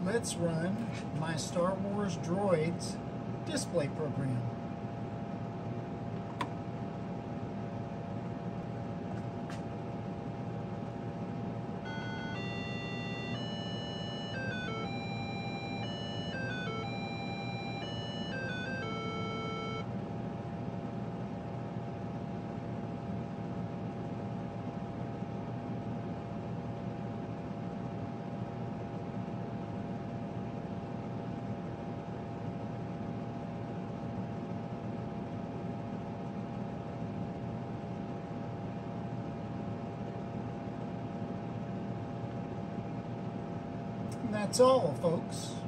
let's run my Star Wars DROIDS display program. And that's all, folks.